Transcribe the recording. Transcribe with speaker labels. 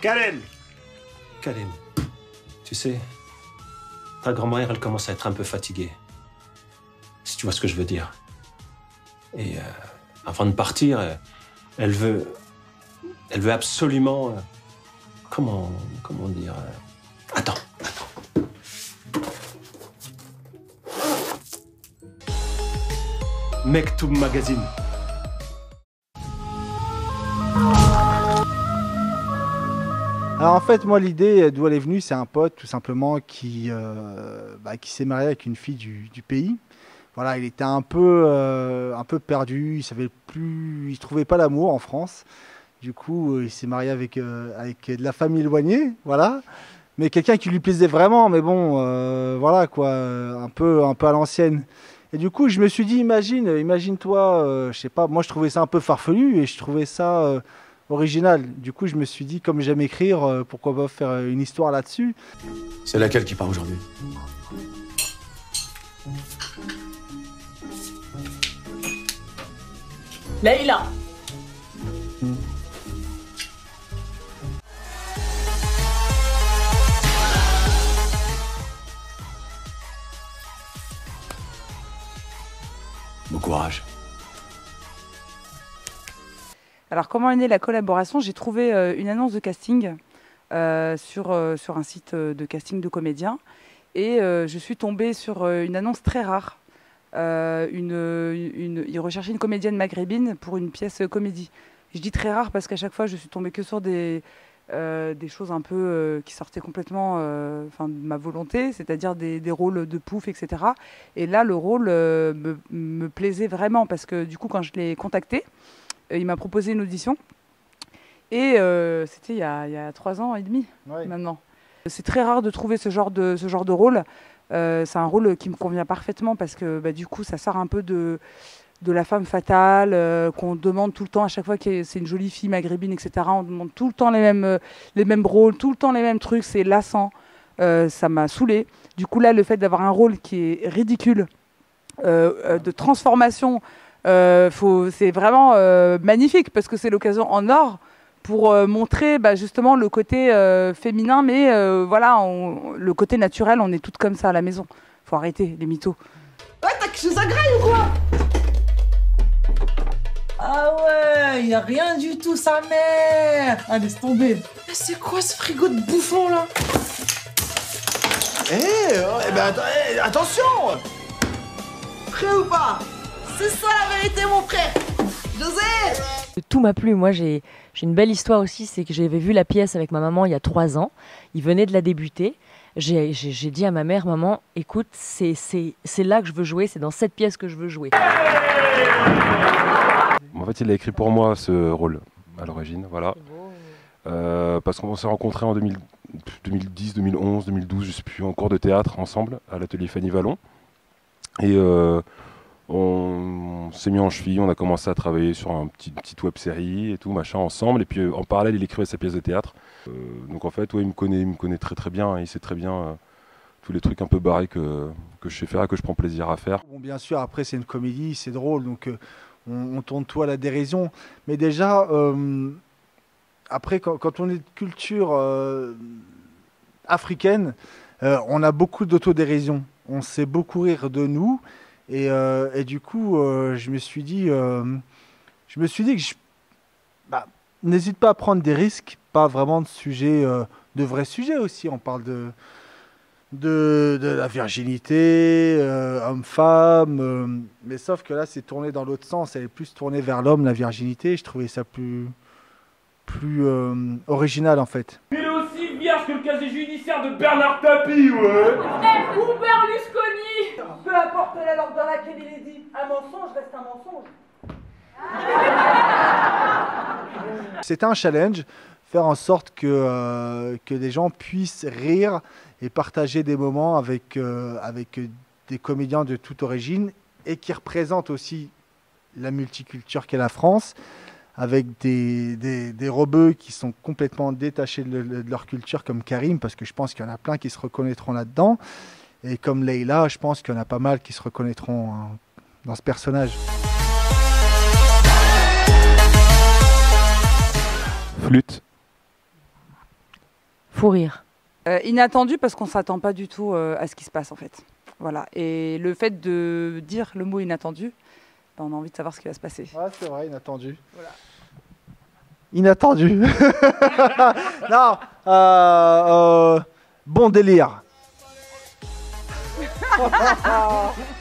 Speaker 1: Karim!
Speaker 2: Karim, tu sais, ta grand-mère, elle commence à être un peu fatiguée. Si tu vois ce que je veux dire. Et avant de partir, elle veut absolument... comment dire... Attends. Mektoub Magazine.
Speaker 3: Alors en fait, moi, l'idée d'où elle est venue, c'est un pote tout simplement qui s'est marié avec une fille du pays. Voilà, il était un peu perdu, il trouvait pas l'amour en France. Du coup, il s'est marié avec de la famille éloignée, voilà. Mais quelqu'un qui lui plaisait vraiment, mais bon, voilà quoi, un peu à l'ancienne. Et du coup, je me suis dit, imagine-toi, je sais pas, moi je trouvais ça un peu farfelu et je trouvais ça original. Du coup, je me suis dit, comme j'aime écrire, pourquoi pas faire une histoire là-dessus.
Speaker 1: C'est laquelle qui part aujourd'hui?
Speaker 4: Leïla.
Speaker 1: Bon courage.
Speaker 5: Alors, comment est née la collaboration? J'ai trouvé une annonce de casting sur un site de casting de comédiens. Et je suis tombée sur une annonce très rare. Il recherchait une comédienne maghrébine pour une pièce comédie. Je dis très rare parce qu'à chaque fois, je suis tombée que sur des choses un peu qui sortaient complètement de ma volonté, c'est-à-dire des rôles de pouf, etc. Et là, le rôle me plaisait vraiment parce que du coup, quand je l'ai contacté, il m'a proposé une audition. Et c'était il y a 3 ans et demi maintenant. C'est très rare de trouver ce genre de rôle. C'est un rôle qui me convient parfaitement parce que du coup, ça sort un peu de la femme fatale, qu'on demande tout le temps, à chaque fois que c'est une jolie fille maghrébine, etc. On demande tout le temps les mêmes rôles, tout le temps les mêmes trucs, c'est lassant. Ça m'a saoulée. Du coup, là, le fait d'avoir un rôle qui est ridicule, de transformation, c'est vraiment magnifique parce que c'est l'occasion en or pour montrer justement le côté féminin, mais voilà, le côté naturel, on est toutes comme ça à la maison. Faut arrêter les mythos.
Speaker 4: Ouais, t'as quelque chose à graille ou quoi? Ah ouais, y a rien du tout, sa mère. Ah, laisse tomber. Mais c'est quoi ce frigo de bouffon là?
Speaker 1: Attention!
Speaker 4: Prêt ou pas? C'est ça la vérité, mon frère. José!
Speaker 6: Tout m'a plu. Moi, j'ai une belle histoire aussi, c'est que j'avais vu la pièce avec ma maman il y a 3 ans. Il venait de la débuter. J'ai dit à ma mère, maman, écoute, c'est là que je veux jouer, c'est dans cette pièce que je veux jouer.
Speaker 7: En fait, il a écrit pour moi ce rôle à l'origine, voilà. Parce qu'on s'est rencontrés en 2010, 2011, 2012, je sais plus, en cours de théâtre ensemble à l'atelier Fanny Vallon. Et on s'est mis en cheville, on a commencé à travailler sur une petite web-série et tout, machin, ensemble. Et puis en parallèle, il écrivait sa pièce de théâtre. Donc en fait, ouais, il me connaît très très bien. Il sait très bien tous les trucs un peu barrés que je sais faire et que je prends plaisir à faire.
Speaker 3: Bon, bien sûr, après c'est une comédie, c'est drôle, donc on tourne tout à la dérision. Mais déjà, après, quand on est de culture africaine, on a beaucoup d'autodérision. On sait beaucoup rire de nous. Et du coup, je me suis dit que n'hésite pas à prendre des risques, pas vraiment de sujets, de vrais sujets aussi. On parle de la virginité, homme-femme, mais sauf que là, c'est tourné dans l'autre sens. Elle est plus tournée vers l'homme, la virginité. Je trouvais ça plus original en fait.
Speaker 8: Il est aussi vierge que le casier judiciaire de Bernard Tapie, ouais.
Speaker 4: Ou Berlusconi. Peu importe la langue dans laquelle il est dit, un mensonge reste un mensonge.
Speaker 3: C'était un challenge, faire en sorte que les gens puissent rire et partager des moments avec des comédiens de toute origine et qui représentent aussi la multiculture qu'est la France, avec des rebeux qui sont complètement détachés de leur culture comme Karim, parce que je pense qu'il y en a plein qui se reconnaîtront là-dedans, et comme Leïla, je pense qu'il y en a pas mal qui se reconnaîtront dans ce personnage.
Speaker 7: Flûte.
Speaker 6: fou rire.
Speaker 5: Inattendu parce qu'on s'attend pas du tout à ce qui se passe en fait. Voilà. Et le fait de dire le mot inattendu, ben, on a envie de savoir ce qui va se passer.
Speaker 3: Ouais, c'est vrai, inattendu.
Speaker 5: Voilà.
Speaker 3: Inattendu. Non, bon délire.